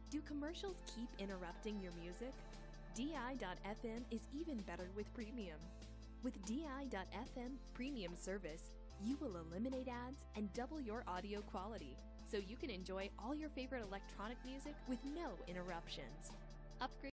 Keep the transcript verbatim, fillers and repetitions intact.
Do commercials keep interrupting your music? D I dot F M is even better with premium. With D I dot F M premium service, you will eliminate ads and double your audio quality, so you can enjoy all your favorite electronic music with no interruptions. Upgrade